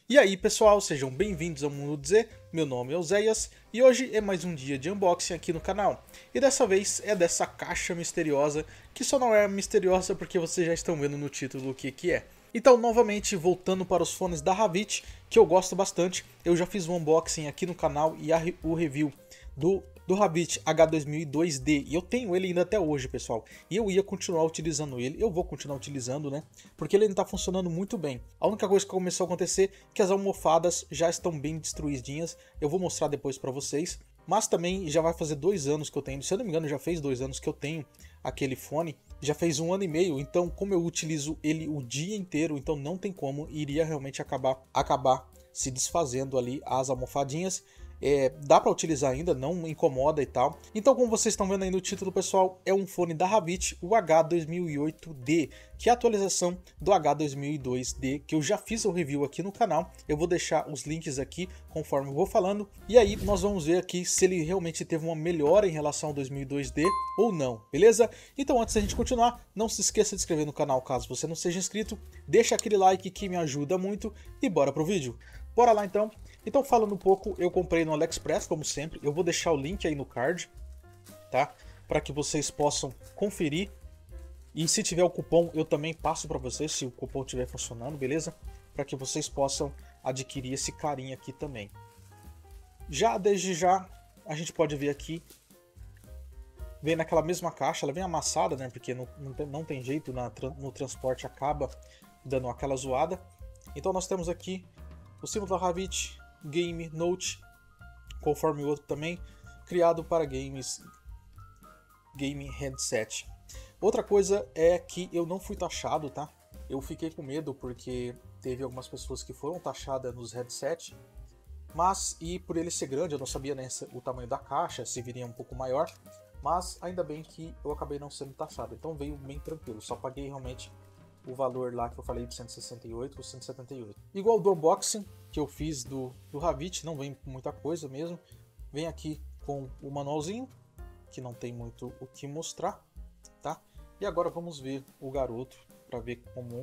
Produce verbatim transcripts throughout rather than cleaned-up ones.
E aí pessoal, sejam bem-vindos ao Mundo Z, meu nome é Oséias e hoje é mais um dia de unboxing aqui no canal. E dessa vez é dessa caixa misteriosa, que só não é misteriosa porque vocês já estão vendo no título o que que é. Então, novamente, voltando para os fones da Havit, que eu gosto bastante, eu já fiz um unboxing aqui no canal e a, o review do, do Havit H dois mil e dois D, e eu tenho ele ainda até hoje, pessoal, e eu ia continuar utilizando ele, eu vou continuar utilizando, né, porque ele ainda está funcionando muito bem. A única coisa que começou a acontecer é que as almofadas já estão bem destruidinhas, eu vou mostrar depois para vocês, mas também já vai fazer dois anos que eu tenho, se eu não me engano já fez dois anos que eu tenho aquele fone, já fez um ano e meio, então como eu utilizo ele o dia inteiro, então não tem como, iria realmente acabar, acabar se desfazendo ali as almofadinhas. É, dá para utilizar ainda, não incomoda e tal. Então, como vocês estão vendo aí no título, pessoal, é um fone da Havit, o H dois mil e oito D, que é a atualização do H dois mil e dois D, que eu já fiz o review aqui no canal. Eu vou deixar os links aqui conforme eu vou falando. E aí nós vamos ver aqui se ele realmente teve uma melhora em relação ao dois mil e dois D ou não, beleza? Então, antes da gente continuar, não se esqueça de se inscrever no canal caso você não seja inscrito. Deixa aquele like que me ajuda muito e bora pro vídeo. Bora lá então. Então, falando um pouco, eu comprei no AliExpress, como sempre. Eu vou deixar o link aí no card, tá? Para que vocês possam conferir. E se tiver o cupom, eu também passo para vocês, se o cupom estiver funcionando, beleza? Para que vocês possam adquirir esse carinha aqui também. Já desde já, a gente pode ver aqui, vem naquela mesma caixa, ela vem amassada, né? Porque não, não, tem, não tem jeito, na, no transporte acaba dando aquela zoada. Então nós temos aqui o símbolo da Havit Game Note, conforme o outro também, criado para games, game headset. Outra coisa é que eu não fui taxado, tá? Eu fiquei com medo porque teve algumas pessoas que foram taxadas nos headset, mas e por ele ser grande, eu não sabia né, o tamanho da caixa, se viria um pouco maior, mas ainda bem que eu acabei não sendo taxado, então veio bem tranquilo, só paguei realmente o valor lá que eu falei de cento e sessenta e oito ou cento e setenta e oito. Igual do unboxing que eu fiz do, do Havit, não vem muita coisa mesmo. Vem aqui com o manualzinho, que não tem muito o que mostrar, tá? E agora vamos ver o garoto, para ver como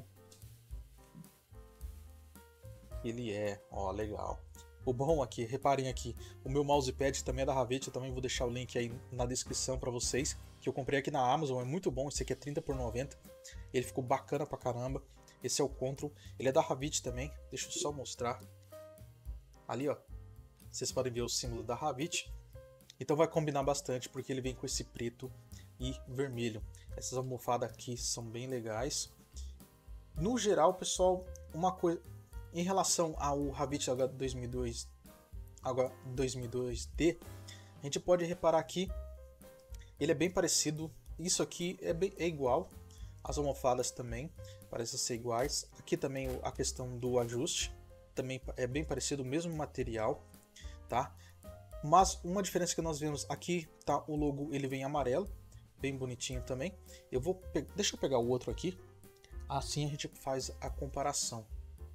ele é. Ó, legal. O bom aqui, reparem aqui, o meu mousepad também é da Havit, eu também vou deixar o link aí na descrição para vocês, que eu comprei aqui na Amazon, é muito bom, esse aqui é trinta por noventa, ele ficou bacana pra caramba. Esse é o Control, ele é da Havit também, deixa eu só mostrar. Ali ó, vocês podem ver o símbolo da Havit, então vai combinar bastante porque ele vem com esse preto e vermelho. Essas almofadas aqui são bem legais. No geral, pessoal, uma coisa em relação ao Havit H dois mil e dois, H dois mil e dois D, a gente pode reparar aqui, ele é bem parecido. Isso aqui é, bem, é igual, as almofadas também parecem ser iguais. Aqui também a questão do ajuste também é bem parecido, o mesmo material, tá? Mas uma diferença que nós vemos aqui, tá? O logo ele vem amarelo, bem bonitinho também. Eu vou deixa eu pegar o outro aqui, assim a gente faz a comparação.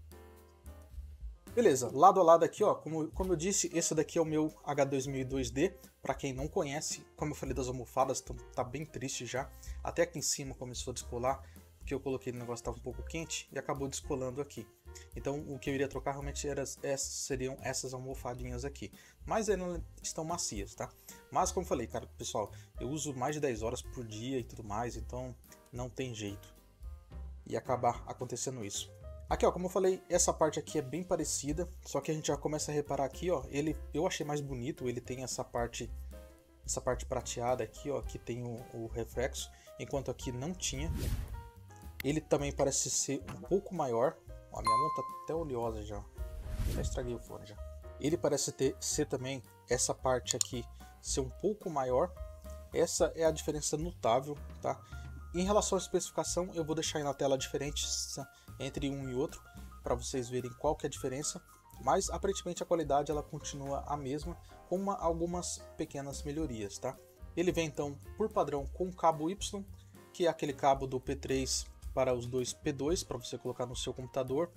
Beleza, lado a lado aqui, ó, como, como eu disse, esse daqui é o meu H dois mil e dois D. Para quem não conhece, como eu falei das almofadas, tá, tá bem triste já. Até aqui em cima começou a descolar, porque eu coloquei no negócio estava um pouco quente e acabou descolando aqui. Então o que eu iria trocar realmente era, essas, seriam essas almofadinhas aqui. Mas elas estão macias, tá? Mas como eu falei, cara, pessoal, eu uso mais de dez horas por dia e tudo mais, então não tem jeito. E acabar acontecendo isso. Aqui ó, como eu falei, essa parte aqui é bem parecida, só que a gente já começa a reparar aqui ó, ele, eu achei mais bonito, ele tem essa parte, essa parte prateada aqui ó, que tem o, o reflexo, enquanto aqui não tinha. Ele também parece ser um pouco maior, ó, a minha mão tá até oleosa já, já estraguei o fone já. Ele parece ter, ser também, essa parte aqui, ser um pouco maior, essa é a diferença notável, tá? Em relação à especificação, eu vou deixar aí na tela a diferença entre um e outro, para vocês verem qual que é a diferença, mas aparentemente a qualidade ela continua a mesma, com uma, algumas pequenas melhorias, tá? Ele vem então, por padrão, com cabo Y, que é aquele cabo do P três para os dois P dois, para você colocar no seu computador.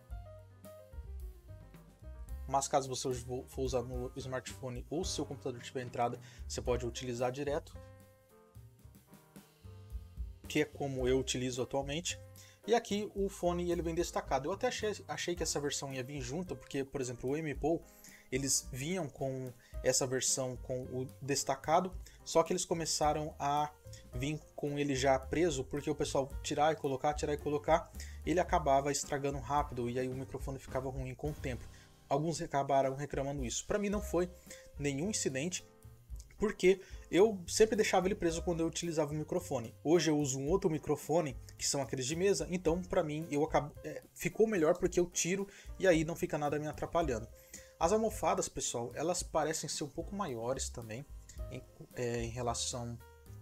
Mas caso você for usar no smartphone ou seu computador tiver entrada, você pode utilizar direto, que é como eu utilizo atualmente. E aqui o fone ele vem destacado. Eu até achei, achei que essa versão ia vir junto, porque, por exemplo, o M P O eles vinham com essa versão com o destacado, só que eles começaram a vir com ele já preso, porque o pessoal tirar e colocar, tirar e colocar, ele acabava estragando rápido e aí o microfone ficava ruim com o tempo. Alguns acabaram reclamando isso. Para mim não foi nenhum incidente, porque eu sempre deixava ele preso quando eu utilizava o microfone. Hoje eu uso um outro microfone, que são aqueles de mesa, então para mim eu acabo, é, ficou melhor porque eu tiro e aí não fica nada me atrapalhando. As almofadas, pessoal, elas parecem ser um pouco maiores também em, é, em relação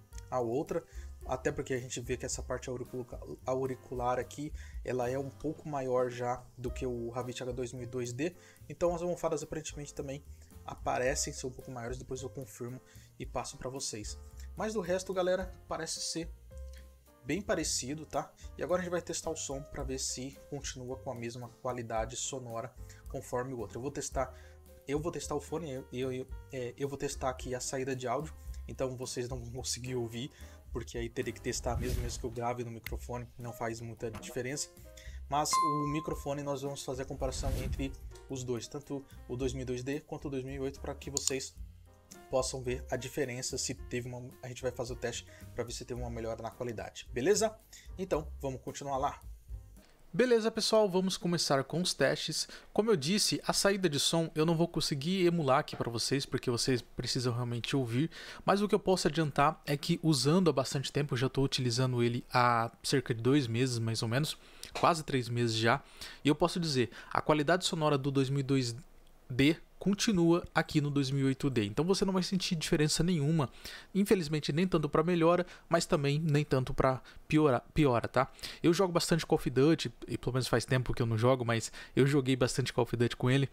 à outra, até porque a gente vê que essa parte auricular, auricular aqui, ela é um pouco maior já do que o Havit H dois mil e dois D, então as almofadas aparentemente também aparecem ser um pouco maiores, depois eu confirmo e passo para vocês. Mas do resto, galera, parece ser bem parecido, tá? E agora a gente vai testar o som para ver se continua com a mesma qualidade sonora conforme o outro. Eu vou testar, eu vou testar o fone, eu, eu, eu, é, eu vou testar aqui a saída de áudio, então vocês não vão conseguir ouvir, porque aí teria que testar mesmo, mesmo que eu grave no microfone, não faz muita diferença. Mas o microfone nós vamos fazer a comparação entre os dois, tanto o dois mil e dois D quanto o dois mil e oito, para que vocês possam ver a diferença, se teve uma, a gente vai fazer o teste para ver se teve uma melhora na qualidade, beleza? Então, vamos continuar lá. Beleza, pessoal, vamos começar com os testes. Como eu disse, a saída de som eu não vou conseguir emular aqui para vocês, porque vocês precisam realmente ouvir, mas o que eu posso adiantar é que usando há bastante tempo, eu já estou utilizando ele há cerca de dois meses, mais ou menos, quase três meses já, e eu posso dizer, a qualidade sonora do dois mil e dois D continua aqui no dois mil e oito D, então você não vai sentir diferença nenhuma, infelizmente nem tanto para melhora, mas também nem tanto para piora, piora, tá? Eu jogo bastante Call of Duty, e pelo menos faz tempo que eu não jogo, mas eu joguei bastante Call of Duty com ele,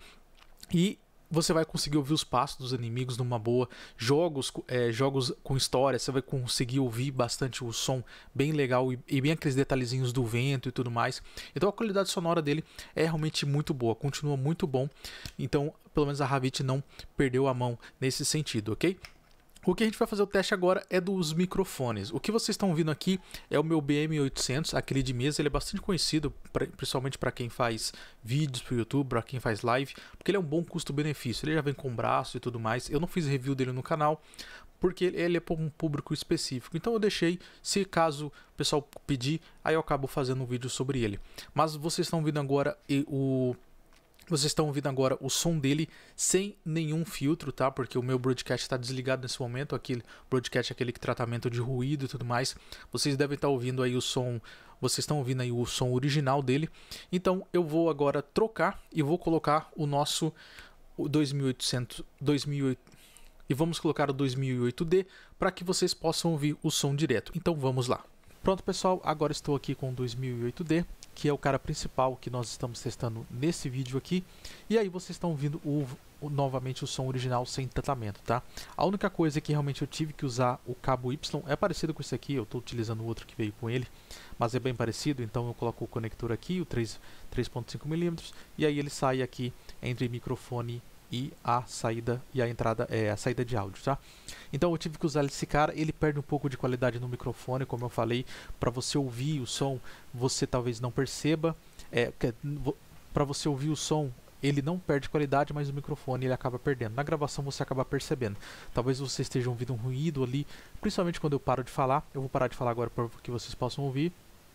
e você vai conseguir ouvir os passos dos inimigos numa boa, jogos, é, jogos com história, você vai conseguir ouvir bastante o som bem legal e, e bem aqueles detalhezinhos do vento e tudo mais. Então a qualidade sonora dele é realmente muito boa, continua muito bom, então pelo menos a Havit não perdeu a mão nesse sentido, ok? O que a gente vai fazer o teste agora é dos microfones. O que vocês estão ouvindo aqui é o meu B M oitocentos, aquele de mesa. Ele é bastante conhecido, principalmente para quem faz vídeos para o YouTube, para quem faz live, porque ele é um bom custo-benefício. Ele já vem com braço e tudo mais. Eu não fiz review dele no canal, porque ele é para um público específico. Então eu deixei, se caso o pessoal pedir, aí eu acabo fazendo um vídeo sobre ele. Mas vocês estão ouvindo agora o... Vocês estão ouvindo agora o som dele sem nenhum filtro, tá? Porque o meu broadcast está desligado nesse momento. Aquele broadcast é aquele que tratamento de ruído e tudo mais. Vocês devem estar ouvindo aí o som. Vocês estão ouvindo aí o som original dele. Então eu vou agora trocar e vou colocar o nosso o dois mil e oitocentos, dois mil e oito, e vamos colocar o dois mil e oito D para que vocês possam ouvir o som direto. Então vamos lá. Pronto, pessoal, agora estou aqui com o dois mil e oito D, que é o cara principal que nós estamos testando nesse vídeo aqui. E aí vocês estão ouvindo o, o, novamente o som original sem tratamento, tá? A única coisa é que realmente eu tive que usar o cabo Y, é parecido com esse aqui, eu estou utilizando o outro que veio com ele, mas é bem parecido, então eu coloco o conector aqui, o três ponto cinco milímetros, e aí ele sai aqui entre microfone e a saída e a entrada é a saída de áudio, tá? Então eu tive que usar esse cara, ele perde um pouco de qualidade no microfone, como eu falei, para você ouvir o som, você talvez não perceba, é, para você ouvir o som, ele não perde qualidade, mas o microfone ele acaba perdendo. Na gravação você acaba percebendo. Talvez você esteja ouvindo um ruído ali, principalmente quando eu paro de falar. Eu vou parar de falar agora para que vocês possam ouvir.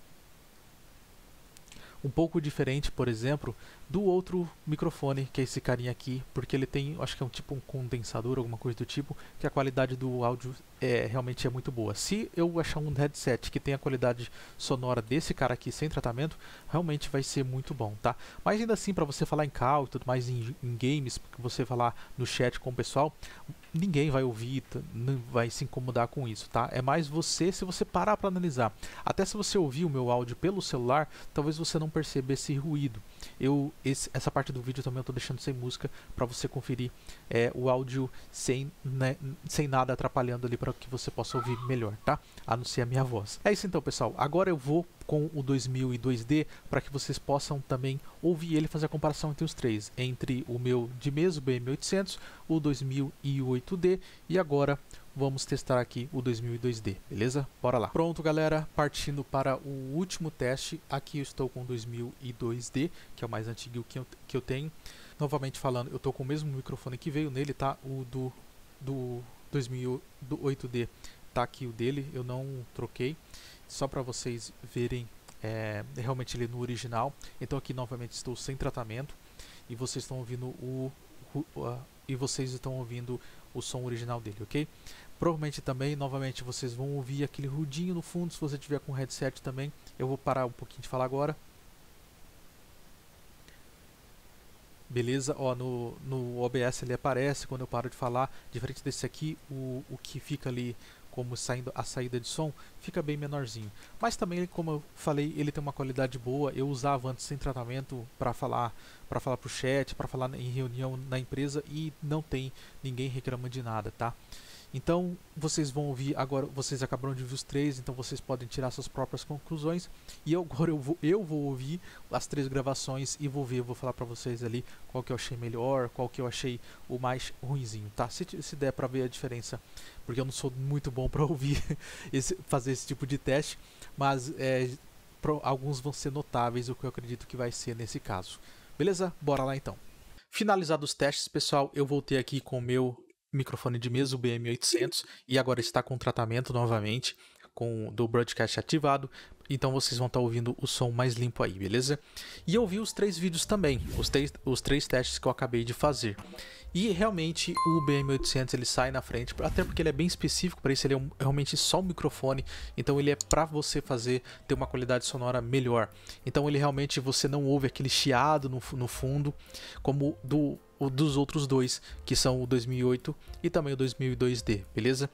Um pouco diferente, por exemplo, do outro microfone, que é esse carinha aqui, porque ele tem, acho que é um tipo um condensador, alguma coisa do tipo, que a qualidade do áudio é, realmente é muito boa. Se eu achar um headset que tem a qualidade sonora desse cara aqui sem tratamento, realmente vai ser muito bom, tá? Mas ainda assim, para você falar em call e tudo mais, em, em games, porque você falar no chat com o pessoal, ninguém vai ouvir, não vai se incomodar com isso, tá? É mais você, se você parar para analisar. Até se você ouvir o meu áudio pelo celular, talvez você não perceba esse ruído. Eu, esse, essa parte do vídeo também eu estou deixando sem música para você conferir é, o áudio sem, né, sem nada atrapalhando ali para que você possa ouvir melhor, tá? A não ser a minha voz. É isso então, pessoal. Agora eu vou com o dois mil e dois D para que vocês possam também ouvir ele, fazer a comparação entre os três, entre o meu de mesa, o B M oitocentos, o dois mil e oito D e agora vamos testar aqui o dois mil e dois D, beleza? Bora lá. Pronto, galera, partindo para o último teste. Aqui eu estou com o dois mil e dois D, que é o mais antigo que eu, que eu tenho. Novamente falando, eu estou com o mesmo microfone que veio nele, tá? O do, do dois mil e oito D tá aqui o dele, eu não troquei, só para vocês verem é, realmente ele no original. Então aqui novamente estou sem tratamento e vocês estão ouvindo o, o uh, e vocês estão ouvindo o som original dele, ok? Provavelmente também, novamente, vocês vão ouvir aquele rudinho no fundo se você tiver com headset também. Eu vou parar um pouquinho de falar agora. Beleza, ó, no, no O B S ele aparece quando eu paro de falar. Diferente desse aqui, o, o que fica ali como saindo a saída de som fica bem menorzinho. Mas também, como eu falei, ele tem uma qualidade boa. Eu usava antes sem tratamento para falar para falar pro chat, para falar em reunião na empresa e não tem ninguém reclamando de nada, tá? Então, vocês vão ouvir agora, vocês acabaram de ouvir os três, então vocês podem tirar suas próprias conclusões. E eu, agora eu vou, eu vou ouvir as três gravações e vou ver, eu vou falar pra vocês ali qual que eu achei melhor, qual que eu achei o mais ruinzinho, tá? Se, se der pra ver a diferença, porque eu não sou muito bom pra ouvir, esse, fazer esse tipo de teste, mas é, pro, alguns vão ser notáveis, o que eu acredito que vai ser nesse caso. Beleza? Bora lá então. Finalizados os testes, pessoal, eu voltei aqui com o meu microfone de mesa, o B M oitocentos, e agora está com tratamento novamente, com do broadcast ativado, então vocês vão estar ouvindo o som mais limpo aí, beleza? E eu vi os três vídeos também, os, três, os três testes que eu acabei de fazer. E realmente o B M oitocentos ele sai na frente, até porque ele é bem específico para isso, ele é um, realmente só um microfone, então ele é para você fazer, ter uma qualidade sonora melhor. Então ele realmente, você não ouve aquele chiado no, no fundo, como do o dos outros dois, que são o dois mil e oito e também o dois mil e dois D, beleza?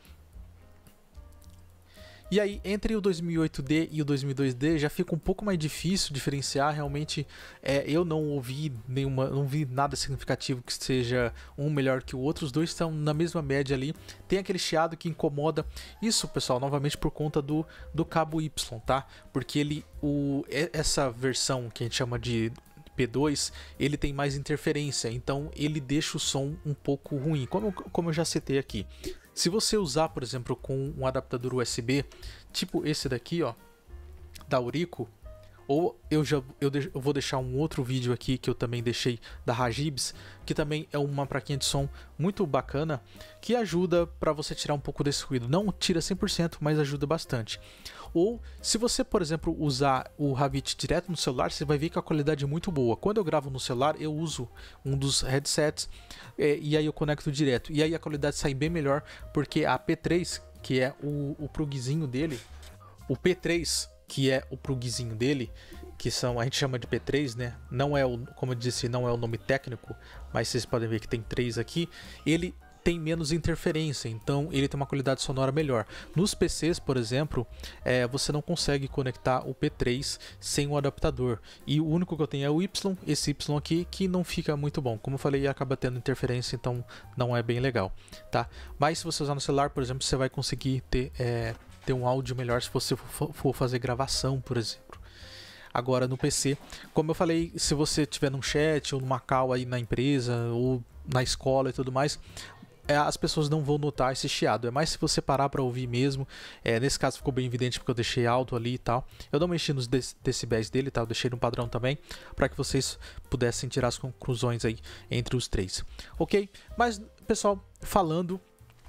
E aí, entre o dois mil e oito D e o dois mil e dois D, já fica um pouco mais difícil diferenciar. Realmente, é, eu não ouvi nenhuma, não vi nada significativo que seja um melhor que o outro. Os dois estão na mesma média ali. Tem aquele chiado que incomoda. Isso, pessoal, novamente por conta do, do cabo Y, tá? Porque ele, o, essa versão que a gente chama de P dois, ele tem mais interferência, então ele deixa o som um pouco ruim, como, como eu já citei aqui. Se você usar, por exemplo, com um adaptador U S B, tipo esse daqui, ó, da Aurico, ou eu já eu, de, eu vou deixar um outro vídeo aqui que eu também deixei da Hagibis, que também é uma plaquinha de som muito bacana, que ajuda para você tirar um pouco desse ruído. Não tira cem por cento, mas ajuda bastante. Ou se você, por exemplo, usar o Havit direto no celular, você vai ver que a qualidade é muito boa. Quando eu gravo no celular, eu uso um dos headsets é, e aí eu conecto direto. E aí a qualidade sai bem melhor, porque a P três, que é o, o plugzinho dele, o P três, que é o plugzinho dele, que são, a gente chama de P três, né? Não é o, como eu disse, não é o nome técnico, mas vocês podem ver que tem três aqui. Ele tem menos interferência, então ele tem uma qualidade sonora melhor. Nos P Cs, por exemplo, é, você não consegue conectar o P três sem o adaptador. E o único que eu tenho é o Y, esse Y aqui, que não fica muito bom. Como eu falei, acaba tendo interferência, então não é bem legal, tá? Mas se você usar no celular, por exemplo, você vai conseguir ter, é, ter um áudio melhor se você for fazer gravação, por exemplo. Agora no P C, como eu falei, se você estiver num chat ou numa call aí na empresa ou na escola e tudo mais, é, as pessoas não vão notar esse chiado. É mais se você parar para ouvir mesmo. É, nesse caso ficou bem evidente porque eu deixei alto ali e tal. Eu não mexi nos decibéis dele, tá? Eu deixei no padrão também, para que vocês pudessem tirar as conclusões aí entre os três. Ok? Mas, pessoal, falando,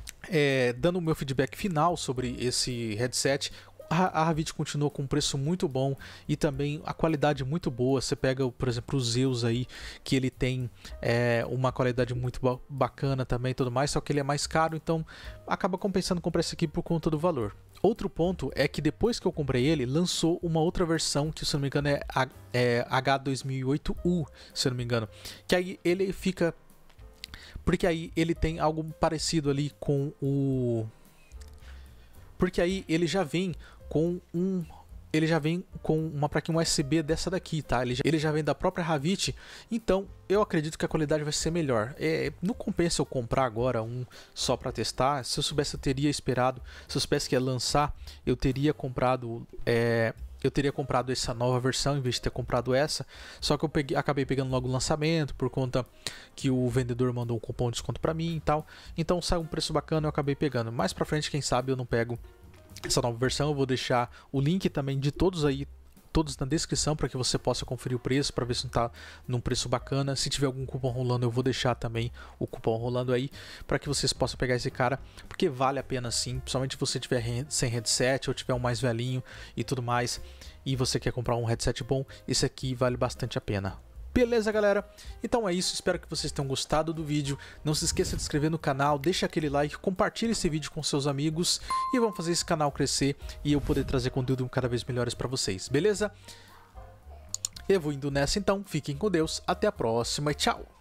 é, dando o meu feedback final sobre esse headset, a Havit continua com um preço muito bom e também a qualidade muito boa. Você pega, por exemplo, o Zeus aí, que ele tem é, uma qualidade muito bacana também e tudo mais, só que ele é mais caro, então acaba compensando comprar esse aqui por conta do valor. Outro ponto é que depois que eu comprei ele, lançou uma outra versão que, se eu não me engano, é, é H dois mil e oito U, se eu não me engano, que aí ele fica... Porque aí ele tem algo parecido ali com o... Porque aí ele já vem com um ele já vem com uma plaquinha U S B dessa daqui, tá? Ele já, ele já vem da própria Havit, então eu acredito que a qualidade vai ser melhor. É, não compensa eu comprar agora um só para testar. Se eu soubesse, eu teria esperado. Se eu soubesse que ia lançar, eu teria comprado é, eu teria comprado essa nova versão em vez de ter comprado essa, só que eu peguei, acabei pegando logo o lançamento por conta que o vendedor mandou um cupom de desconto pra mim e tal, então saiu um preço bacana, eu acabei pegando. Mais pra frente, quem sabe eu não pego essa nova versão. Eu vou deixar o link também de todos aí, todos na descrição, para que você possa conferir o preço, para ver se não tá num preço bacana. Se tiver algum cupom rolando, eu vou deixar também o cupom rolando aí, para que vocês possam pegar esse cara, porque vale a pena sim, principalmente se você tiver sem headset ou tiver um mais velhinho e tudo mais, e você quer comprar um headset bom, esse aqui vale bastante a pena. Beleza, galera? Então é isso, espero que vocês tenham gostado do vídeo. Não se esqueça de se inscrever no canal, deixa aquele like, compartilhe esse vídeo com seus amigos e vamos fazer esse canal crescer e eu poder trazer conteúdo cada vez melhores para vocês, beleza? Eu vou indo nessa então, fiquem com Deus, até a próxima e tchau!